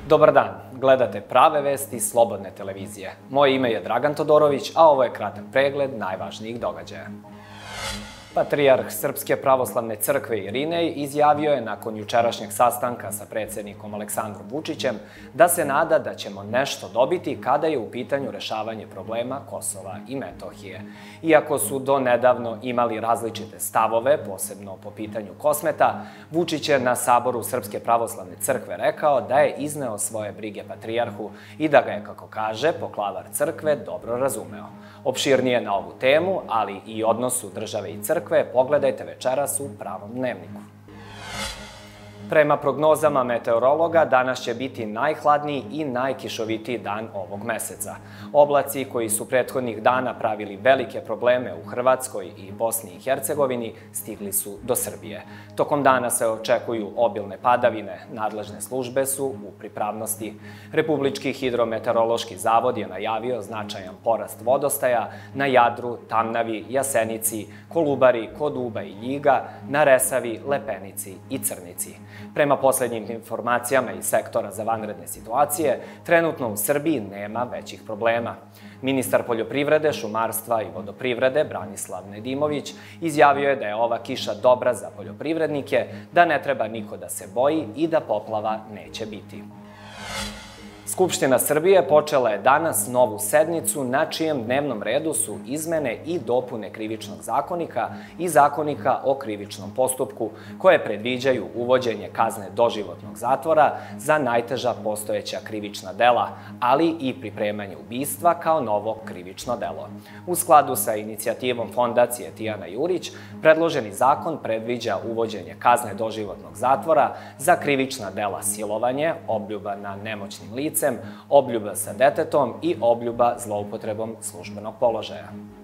Dobar dan, gledate Prave vesti Slobodne televizije. Moje ime je Dragan Todorović, a ovo je kratak pregled najvažnijih događaja. Patrijarh Srpske pravoslavne crkve Irinej izjavio je nakon jučerašnjeg sastanka sa predsjednikom Aleksandrom Vučićem da se nada da ćemo nešto dobiti kada je u pitanju rešavanje problema Kosova i Metohije. Iako su do nedavno imali različite stavove, posebno po pitanju Kosmeta, Vučić je na Saboru Srpske pravoslavne crkve rekao da je izneo svoje brige patrijarhu i da ga je, kako kaže, poklavar crkve dobro razumeo. Opširnije na ovu temu, ali i odnosu države i crkve, pogledajte večeras u Pravom dnevniku. Prema prognozama meteorologa, danas će biti najhladniji i najkišovitiji dan ovog meseca. Oblaci koji su prethodnih dana pravili velike probleme u Hrvatskoj i Bosni i Hercegovini stigli su do Srbije. Tokom dana se očekuju obilne padavine, nadležne službe su u pripravnosti. Republički hidrometeorološki zavod je najavio značajan porast vodostaja na Jadru, Tamnavi, Jasenici, Kolubari, kod Uba i Ljiga, na Resavi, Lepenici i Crnici. Prema poslednjim informacijama iz sektora za vanredne situacije, trenutno u Srbiji nema većih problema. Ministar poljoprivrede, šumarstva i vodoprivrede Branislav Nedimović izjavio je da je ova kiša dobra za poljoprivrednike, da ne treba niko da se boji i da poplava neće biti. Skupština Srbije počela je danas novu sednicu na čijem dnevnom redu su izmene i dopune Krivičnog zakonika i Zakonika o krivičnom postupku, koje predviđaju uvođenje kazne doživotnog zatvora za najteža postojeća krivična dela, ali i pripremanje ubistva kao novo krivično delo. U skladu sa inicijativom Fondacije Tijana Jurić, predloženi zakon predviđa uvođenje kazne doživotnog zatvora za krivična dela silovanje, obljuba na nemoćnim licem, obljuba sa detetom i obljuba zloupotrebom službenog položaja.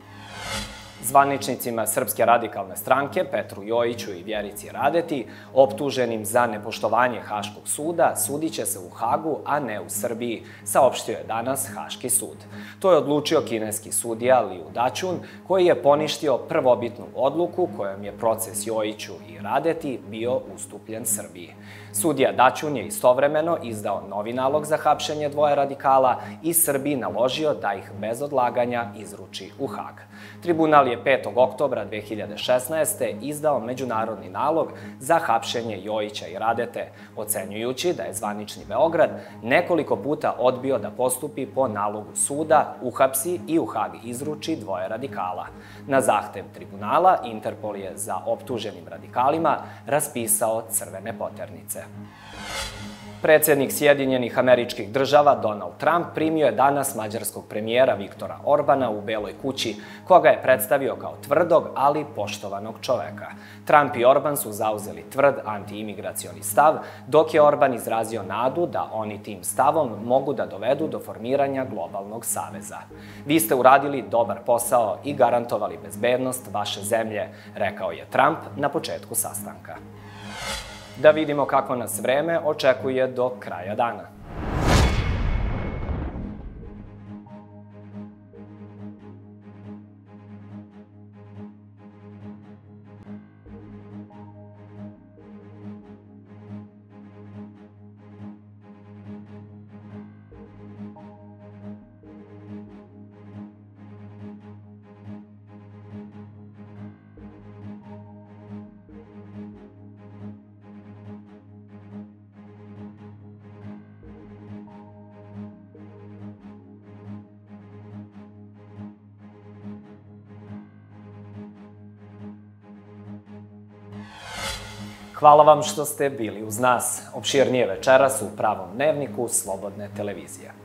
Zvaničnicima Srpske radikalne stranke, Petru Jojiću i Vjerici Radeti, optuženim za nepoštovanje Haškog suda, sudiće se u Hagu, a ne u Srbiji, saopštio je danas Haški sud. To je odlučio kineski sudija Liu Daćun, koji je poništio prvobitnu odluku kojom je proces Jojiću i Radeti bio ustupljen Srbiji. Sudija Daćun je istovremeno izdao novi nalog za hapšenje dvoje radikala i Srbiji naložio da ih bez odlaganja izruči u Hag. Tribunal je 5. oktobra 2016. izdao međunarodni nalog za hapšenje Jojića i Radete, ocenjujući da je zvanični Beograd nekoliko puta odbio da postupi po nalogu suda, uhapsi i u Hag izruči dvoje radikala. Na zahtev tribunala, Interpol je za optuženim radikalima raspisao crvene poternice. Predsjednik Sjedinjenih Američkih Država Donald Trump primio je danas mađarskog premijera Viktora Orbana u Beloj kući, koga je predstavio kao tvrdog, ali poštovanog čoveka. Trump i Orban su zauzeli tvrd antiimigracioni stav, dok je Orban izrazio nadu da oni tim stavom mogu da dovedu do formiranja globalnog saveza. Vi ste uradili dobar posao i garantovali bezbednost vaše zemlje, rekao je Trump na početku sastanka. Da vidimo kako nas vreme očekuje do kraja dana. Hvala vam što ste bili uz nas. Opširnije večeras u Pravom dnevniku Slobodne televizije.